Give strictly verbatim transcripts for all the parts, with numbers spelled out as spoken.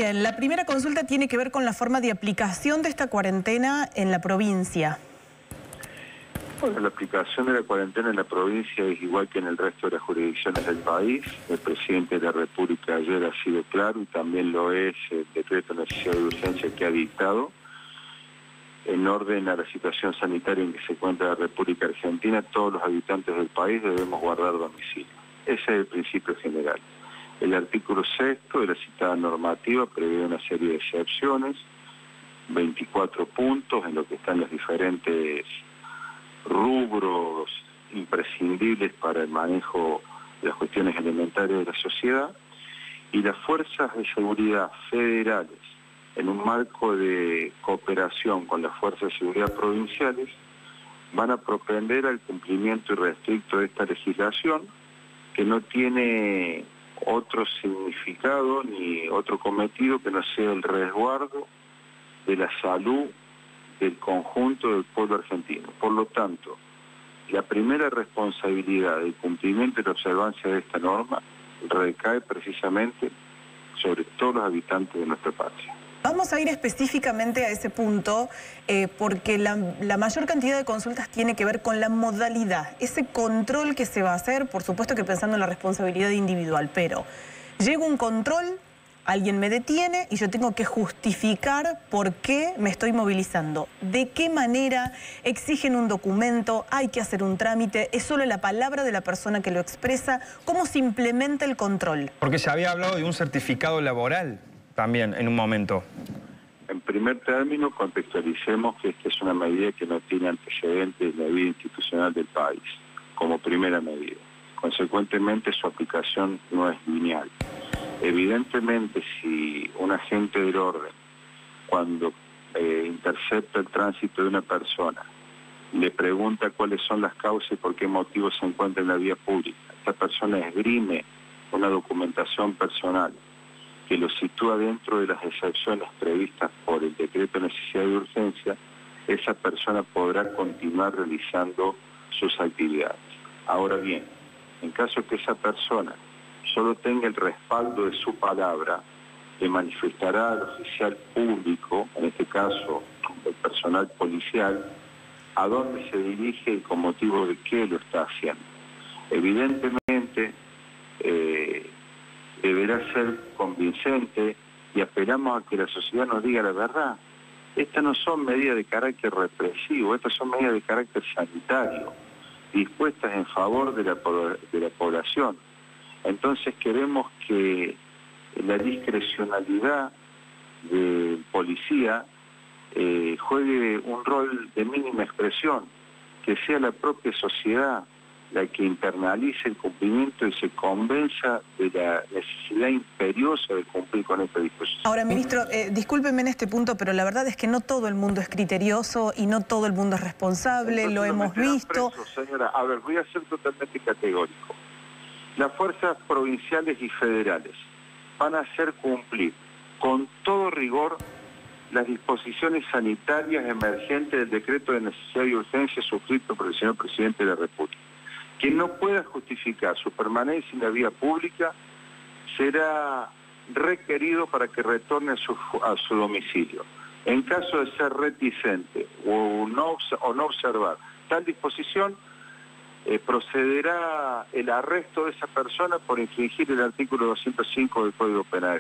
Bien, la primera consulta tiene que ver con la forma de aplicación de esta cuarentena en la provincia. Bueno, la aplicación de la cuarentena en la provincia es igual que en el resto de las jurisdicciones del país. El presidente de la República ayer ha sido claro y también lo es el decreto de necesidad de urgencia que ha dictado. En orden a la situación sanitaria en que se encuentra la República Argentina, todos los habitantes del país debemos guardar domicilio. Ese es el principio general. El artículo sexto de la citada normativa prevé una serie de excepciones, veinticuatro puntos en lo que están los diferentes rubros imprescindibles para el manejo de las cuestiones elementarias de la sociedad, y las fuerzas de seguridad federales, en un marco de cooperación con las fuerzas de seguridad provinciales, van a propender al cumplimiento irrestricto de esta legislación, que no tiene otro significado ni otro cometido que no sea el resguardo de la salud del conjunto del pueblo argentino. Por lo tanto, la primera responsabilidad del cumplimiento y la observancia de esta norma recae precisamente sobre todos los habitantes de nuestra patria. Vamos a ir específicamente a ese punto eh, porque la, la mayor cantidad de consultas tiene que ver con la modalidad, ese control que se va a hacer, por supuesto que pensando en la responsabilidad individual, pero llega un control, alguien me detiene y yo tengo que justificar por qué me estoy movilizando. ¿De qué manera exigen un documento? ¿Hay que hacer un trámite? ¿Es solo la palabra de la persona que lo expresa? ¿Cómo se implementa el control? Porque se había hablado de un certificado laboral también en un momento. En primer término, contextualicemos que esta es una medida que no tiene antecedentes en la vida institucional del país, como primera medida. Consecuentemente, su aplicación no es lineal. Evidentemente, si un agente del orden, cuando eh, intercepta el tránsito de una persona, le pregunta cuáles son las causas y por qué motivo se encuentra en la vía pública, esta persona esgrime una documentación personal que lo sitúa dentro de las excepciones previstas por el decreto de necesidad de urgencia, esa persona podrá continuar realizando sus actividades. Ahora bien, en caso que esa persona solo tenga el respaldo de su palabra, le manifestará al oficial público, en este caso el personal policial, a dónde se dirige y con motivo de qué lo está haciendo. Evidentemente, eh, deberá ser convincente y apelamos a que la sociedad nos diga la verdad. Estas no son medidas de carácter represivo, estas son medidas de carácter sanitario, dispuestas en favor de la, de la población. Entonces queremos que la discrecionalidad del policía eh, juegue un rol de mínima expresión, que sea la propia sociedad la que internalice el cumplimiento y se convenza de la necesidad imperiosa de cumplir con esta disposición. Ahora, ministro, eh, discúlpeme en este punto, pero la verdad es que no todo el mundo es criterioso y no todo el mundo es responsable. Entonces, lo hemos visto. Preso, señora, a ver, voy a ser totalmente categórico. Las fuerzas provinciales y federales van a hacer cumplir con todo rigor las disposiciones sanitarias emergentes del decreto de necesidad y urgencia suscrito por el señor presidente de la República. Quien no pueda justificar su permanencia en la vía pública será requerido para que retorne a su, a su domicilio. En caso de ser reticente o no, o no observar tal disposición, eh, procederá el arresto de esa persona por infringir el artículo doscientos cinco del Código Penal.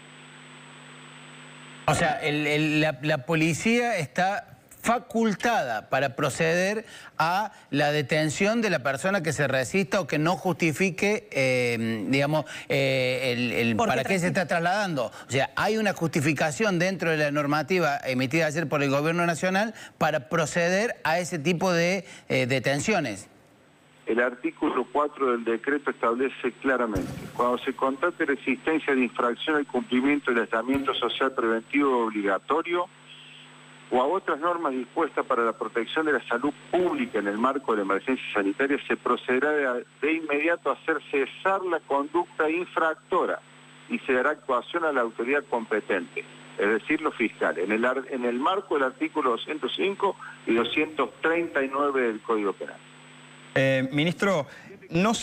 O sea, el, el, la, la policía está facultada para proceder a la detención de la persona que se resista o que no justifique, eh, digamos, eh, el, el para qué se está trasladando. O sea, hay una justificación dentro de la normativa emitida ayer por el Gobierno Nacional para proceder a ese tipo de eh, detenciones. El artículo cuatro del decreto establece claramente: cuando se constate la existencia de infracción al cumplimiento del aislamiento social preventivo obligatorio o a otras normas dispuestas para la protección de la salud pública en el marco de la emergencia sanitaria, se procederá de, de inmediato a hacer cesar la conducta infractora y se dará actuación a la autoridad competente, es decir, los fiscales, en el, en el marco del artículo doscientos cinco y doscientos treinta y nueve del Código Penal. Eh, ministro, no se,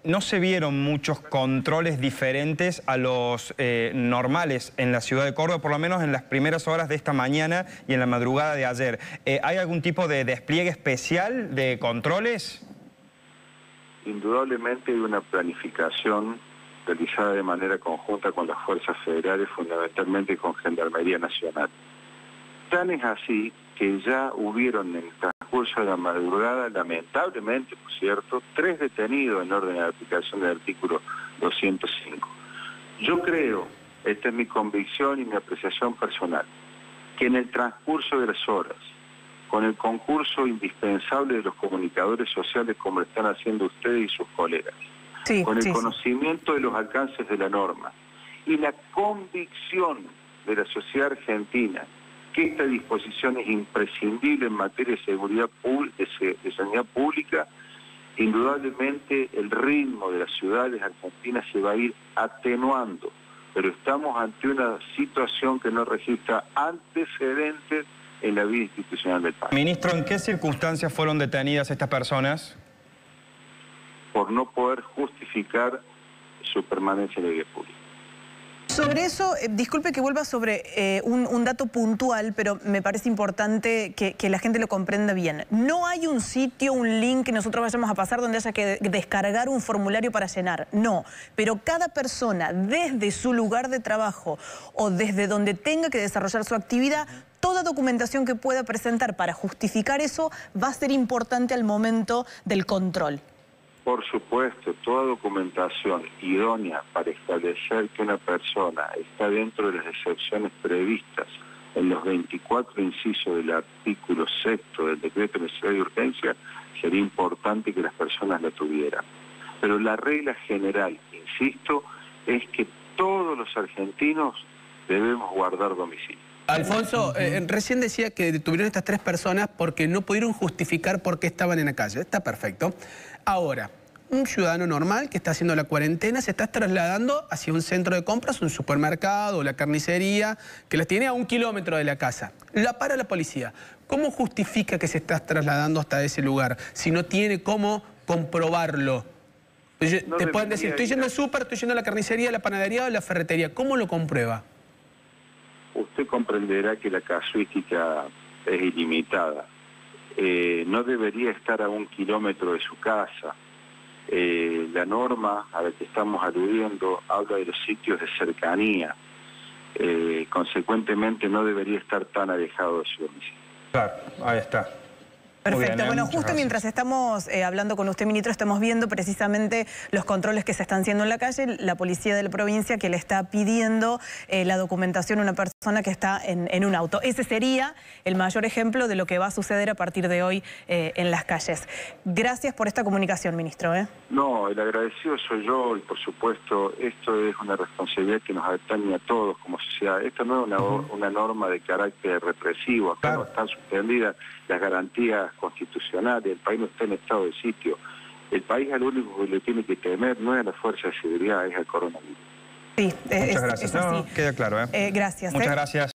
no se vieron muchos controles diferentes a los eh, normales en la ciudad de Córdoba, por lo menos en las primeras horas de esta mañana y en la madrugada de ayer. Eh, ¿Hay algún tipo de despliegue especial de controles? Indudablemente hay una planificación realizada de manera conjunta con las fuerzas federales, fundamentalmente con Gendarmería Nacional. Tan es así que ya hubieron en el transcurso de la madrugada, lamentablemente, por cierto, tres detenidos en orden de aplicación del artículo doscientos cinco. Yo creo, esta es mi convicción y mi apreciación personal, que en el transcurso de las horas, con el concurso indispensable de los comunicadores sociales como lo están haciendo ustedes y sus colegas, sí, con el sí, conocimiento sí. de los alcances de la norma y la convicción de la sociedad argentina que esta disposición es imprescindible en materia de seguridad de, de sanidad pública, indudablemente el ritmo de las ciudades argentinas se va a ir atenuando, pero estamos ante una situación que no registra antecedentes en la vida institucional del país. Ministro, ¿en qué circunstancias fueron detenidas estas personas? Por no poder justificar su permanencia en la vía pública. Sobre eso, eh, disculpe que vuelva sobre eh, un, un dato puntual, pero me parece importante que, que la gente lo comprenda bien. No hay un sitio, un link que nosotros vayamos a pasar donde haya que descargar un formulario para llenar. No, pero cada persona desde su lugar de trabajo o desde donde tenga que desarrollar su actividad, toda documentación que pueda presentar para justificar eso va a ser importante al momento del control. Por supuesto, toda documentación idónea para establecer que una persona está dentro de las excepciones previstas en los veinticuatro incisos del artículo sexto del decreto de necesidad de urgencia, sería importante que las personas la tuvieran. Pero la regla general, insisto, es que todos los argentinos debemos guardar domicilio. Alfonso, eh, recién decía que detuvieron a estas tres personas porque no pudieron justificar por qué estaban en la calle. Está perfecto. Ahora, un ciudadano normal que está haciendo la cuarentena se está trasladando hacia un centro de compras, un supermercado o la carnicería, que las tiene a un kilómetro de la casa. La para la policía. ¿Cómo justifica que se está trasladando hasta ese lugar si no tiene cómo comprobarlo? No te pueden decir, estoy yendo al súper, estoy yendo a la carnicería, a la panadería o a la ferretería. ¿Cómo lo comprueba? Usted comprenderá que la casuística es ilimitada. Eh, no debería estar a un kilómetro de su casa. Eh, la norma a la que estamos aludiendo habla de los sitios de cercanía. Eh, consecuentemente no debería estar tan alejado de su domicilio. Claro, ahí está. Perfecto. Bien, bueno, muchas justo gracias. mientras estamos eh, hablando con usted, ministro, estamos viendo precisamente los controles que se están haciendo en la calle, la policía de la provincia que le está pidiendo eh, la documentación a una persona que está en, en un auto. Ese sería el mayor ejemplo de lo que va a suceder a partir de hoy eh, en las calles. Gracias por esta comunicación, ministro. ¿eh? No, el agradecido soy yo y por supuesto esto es una responsabilidad que nos atañe a todos como sociedad. Esto no es una, uh-huh. una norma de carácter represivo, acá claro. no están suspendidas las garantías constitucionales, el país no está en estado de sitio. El país al único que le tiene que temer no es a la fuerza de seguridad, es al coronavirus. Sí, Muchas es, gracias. es así. No, queda claro, ¿eh? Eh, gracias. Muchas ¿eh? gracias.